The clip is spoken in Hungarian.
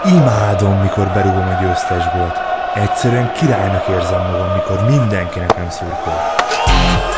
Imádom, mikor berúgom a győztes gólt. Egyszerűen királynak érzem magam, mikor mindenkinek nem szurkol.